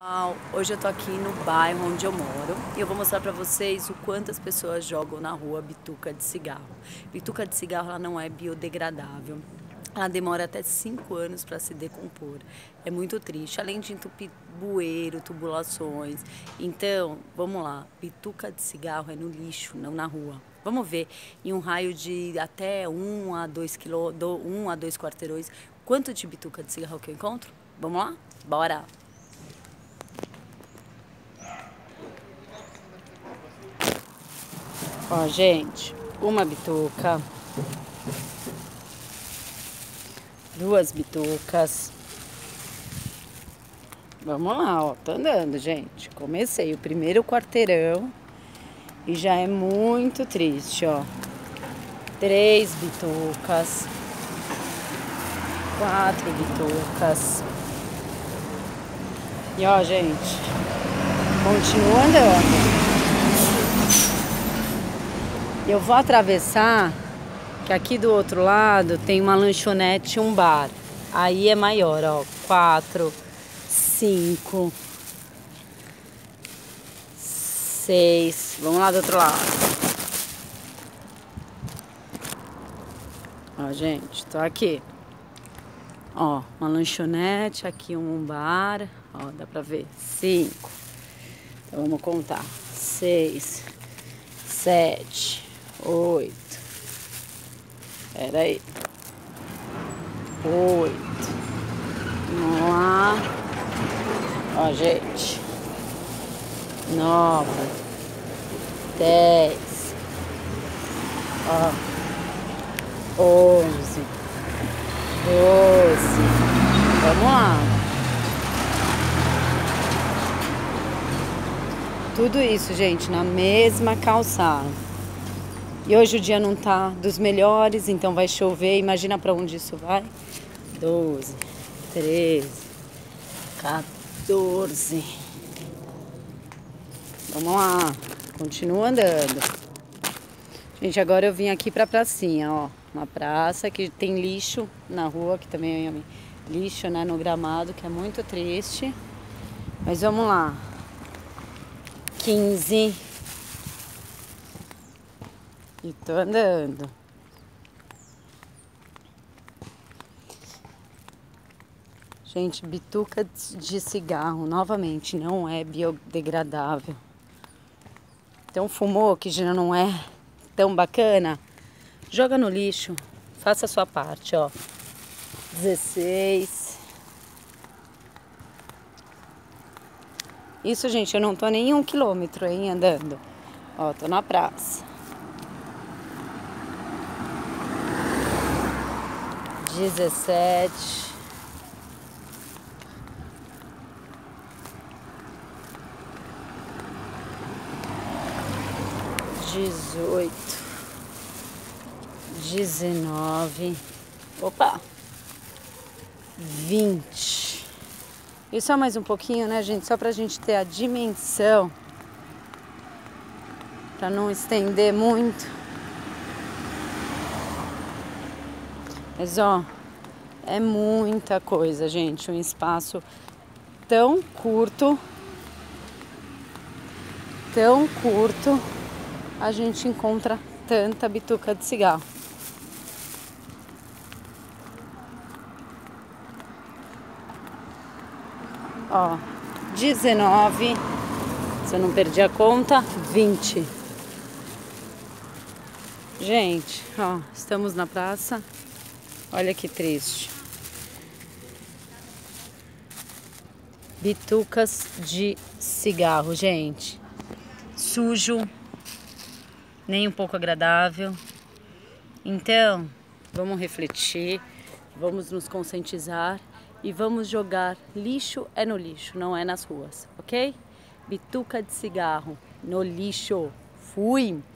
Hoje eu tô aqui no bairro onde eu moro e eu vou mostrar pra vocês o quanto as pessoas jogam na rua bituca de cigarro. Bituca de cigarro ela não é biodegradável. Ela demora até 5 anos para se decompor. É muito triste, além de entupir bueiro, tubulações. Então, vamos lá, bituca de cigarro é no lixo, não na rua. Vamos ver, em um raio de até 1 a 2 1 a 2 quarteirões, quanto de bituca de cigarro que eu encontro? Vamos lá? Bora! Ó, gente, uma bituca, duas bitucas. Vamos lá, ó, tô andando, gente. Comecei o primeiro quarteirão e já é muito triste, ó. 3 bitucas, 4 bitucas. E ó, gente, continua andando. Eu vou atravessar, que aqui do outro lado tem uma lanchonete e um bar. Aí é maior, ó. 4, 5, 6. Vamos lá do outro lado. Ó, gente, tô aqui. Ó, uma lanchonete, aqui um bar. Ó, dá pra ver. 5. Então vamos contar. 6, 7, 8. Pera aí. 8. Vamos lá. Ó, gente. 9. 10. Ó. 11. 12. Vamos lá. Tudo isso, gente, na mesma calçada. E hoje o dia não tá dos melhores, então vai chover. Imagina pra onde isso vai. 12, 13, 14. Vamos lá. Continua andando. Gente, agora eu vim aqui pra pracinha, ó. Uma praça que tem lixo na rua, que também é lixo, né, no gramado, que é muito triste. Mas vamos lá. 15. E tô andando. Gente, bituca de cigarro, novamente, não é biodegradável. Então fumou, que já não é tão bacana, joga no lixo, faça a sua parte, ó. 16. Isso, gente, eu não tô nem 1 quilômetro, hein, andando. Ó, tô na praça. 17. 18. 19. Opa! 20. E só mais um pouquinho, né, gente? Só pra gente ter a dimensão. Pra não estender muito. Mas, ó, é muita coisa, gente. Um espaço tão curto, a gente encontra tanta bituca de cigarro. Ó, 19, se eu não perdi a conta, 20. Gente, ó, estamos na praça. Olha que triste. Bitucas de cigarro, gente. Sujo, nem um pouco agradável. Então, vamos refletir, vamos nos conscientizar e vamos jogar lixo é no lixo, não é nas ruas, ok? Bituca de cigarro no lixo. Fui!